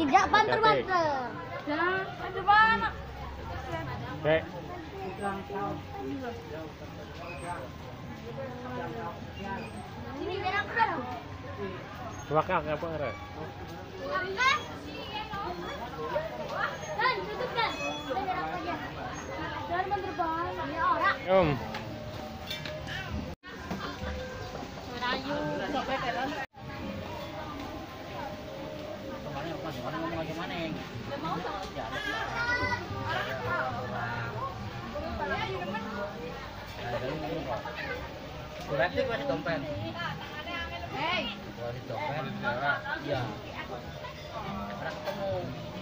Tidak banter-banter. Jangan ada banget. Oke. Ini biar aku dong. Wakak apa ora? Dan tutup kan. Biar aku aja. Jangan banter-banter. Ya orang. Merayu. Sampai terus. Berarti gua di dompet. Hei. Gua di dompet. Iya. Pernah ketemu.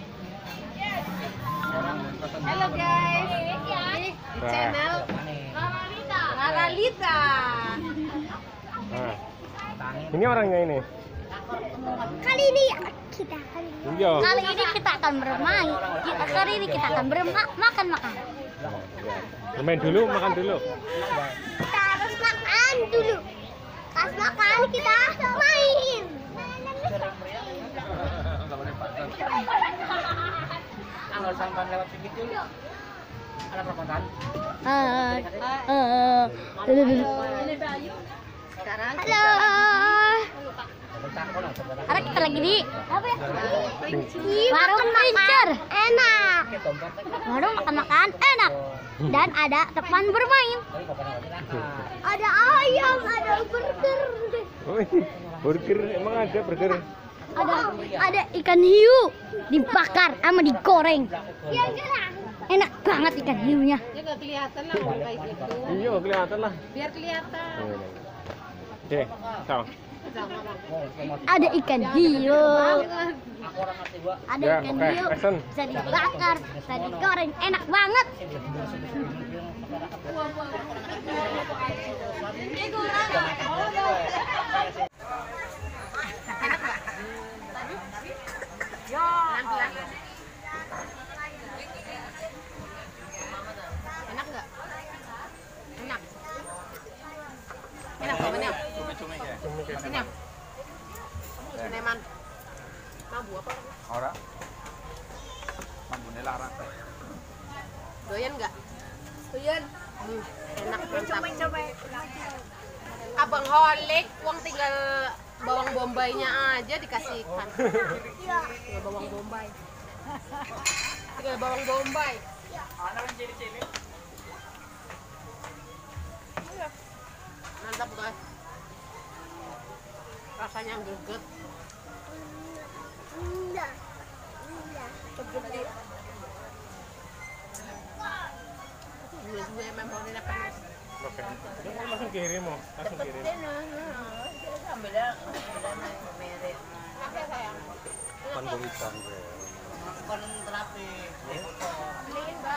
Orang ketemu. Halo guys. Di channel Laralita. Nah. Ini orangnya ini. Kali ini kita Iya. Kali ini kita akan bermain. Kali ini kita akan makan. Bermain dulu, makan dulu. Kita harus makan dulu. Pas makan kita main. Kalau sampan lewat pinggir dulu. Ada perapatan. Sekarang halo. Sekarang kita lagi di apa ya? Warung Pincer. Enak. Warung makan enak. Dan ada tempat bermain. Ada ayam, ada burger. Burger, emang ada burger? Ada ikan hiu dibakar sama digoreng. Enak banget ikan hiunya. Ya nggak kelihatan lah kayak gitu. Iya, kelihatan lah. Biar kelihatan. Oke, so. Ada ikan hiu. Ada Ya, ikan oke, hiu. pesen. Bisa dibakar, bisa digoreng. Enak banget. Enak nggak? Enak. Enak apa enak? Enak. Neman. Mambu apa? Ora. Mambune larang. Doyan nggak? Doyan. Enak mantap. Coba. Abang Holik, uang tinggal bawang bombaynya aja dikasihkan. Iya. Tinggal bawang bombay. Tinggal bawang bombay. Mantap guys. Rasanya greget. Gue memang ini panas. Oke. Langsung kirim mau, langsung kirim. Apa sayang? Pan berikan. Kon terapi.